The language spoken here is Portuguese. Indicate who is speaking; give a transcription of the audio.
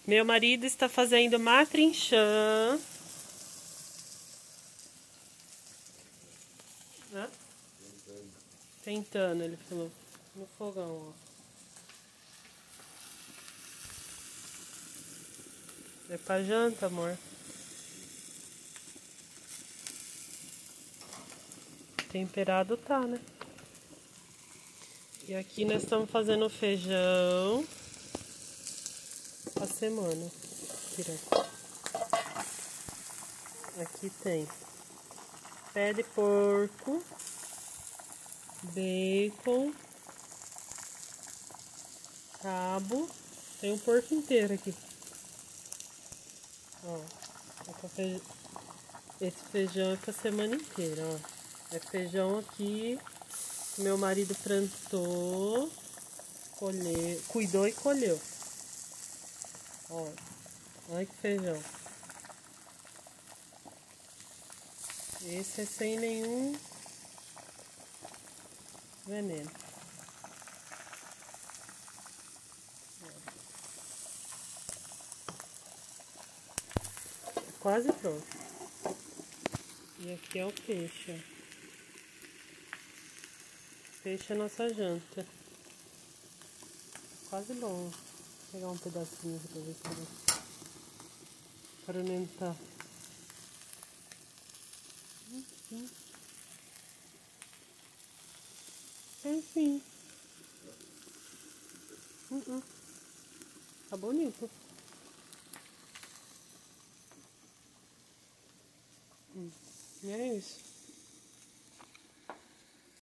Speaker 1: Meu marido está fazendo matrinchã. Hã? Tentando, ele falou. No fogão, ó. É pra janta, amor. Temperado tá, né? E aqui nós estamos fazendo feijão a semana. Tira. Aqui tem pé de porco, bacon, rabo. Tem um porco inteiro aqui. Ó, esse feijão é pra semana inteira, ó. É feijão aqui que meu marido plantou, cuidou e colheu. Ó, olha que feijão. Esse é sem nenhum veneno. Quase pronto. E aqui é o peixe, ó. Peixe é nossa janta. Quase bom. Vou pegar um pedacinho aqui pra ver se eu experimentar. Enfim. Tá bonito. E é isso.